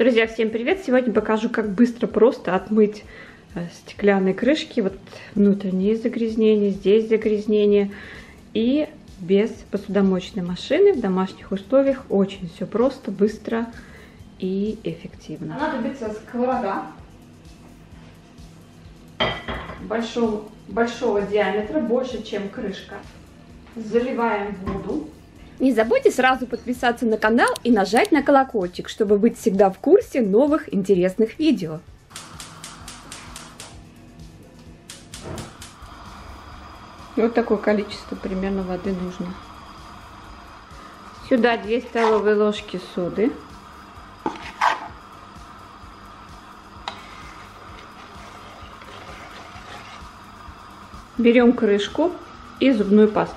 Друзья, всем привет! Сегодня покажу, как быстро просто отмыть стеклянные крышки. Вот внутренние загрязнения, здесь загрязнения. И без посудомоечной машины в домашних условиях очень все просто, быстро и эффективно. Понадобится сковорода большого диаметра, больше, чем крышка. Заливаем воду. Не забудьте сразу подписаться на канал и нажать на колокольчик, чтобы быть всегда в курсе новых интересных видео. Вот такое количество примерно воды нужно. Сюда 2 столовые ложки соды. Берем крышку и зубную пасту.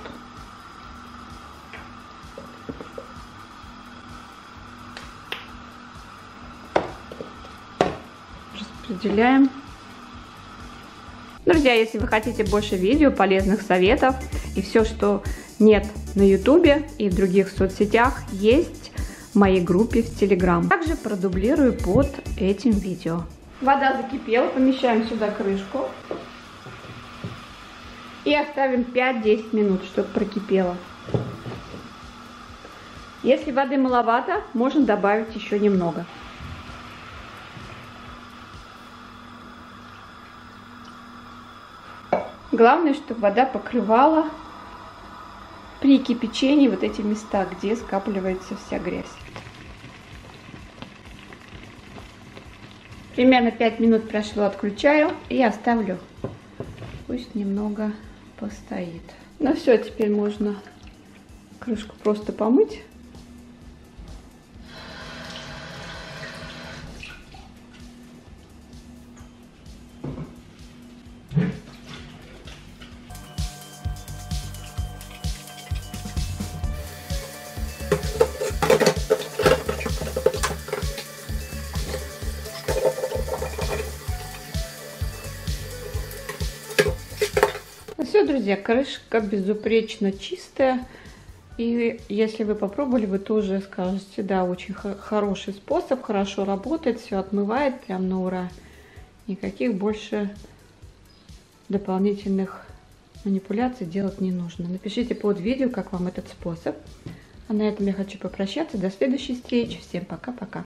Распределяем. Друзья, если вы хотите больше видео, полезных советов и все, что нет на ютубе и в других соцсетях, есть в моей группе в Telegram. Также продублирую под этим видео. Вода закипела, помещаем сюда крышку и оставим 5-10 минут, чтобы прокипело. Если воды маловато, можно добавить еще немного. Главное, чтобы вода покрывала при кипячении вот эти места, где скапливается вся грязь. Примерно 5 минут прошло, отключаю и оставлю. Пусть немного постоит. Ну все, теперь можно крышку просто помыть. Все, друзья, крышка безупречно чистая. И если вы попробовали, вы тоже скажете, да, очень хороший способ, хорошо работает, все отмывает прям на ура. Никаких больше дополнительных манипуляций делать не нужно. Напишите под видео, как вам этот способ. А на этом я хочу попрощаться. До следующей встречи. Всем пока-пока.